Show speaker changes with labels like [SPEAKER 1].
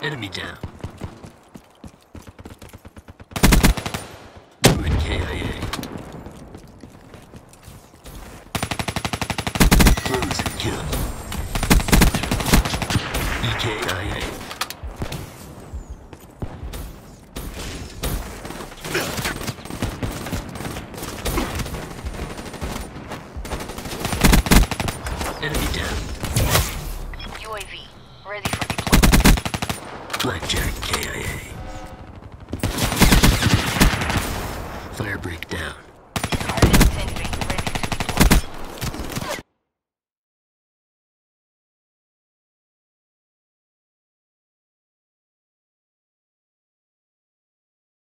[SPEAKER 1] Enemy down. Ruin KIA. Close and kill. EKIA. Enemy down.
[SPEAKER 2] UAV, ready for deployment.
[SPEAKER 1] Blackjack KIA. Firebreak down.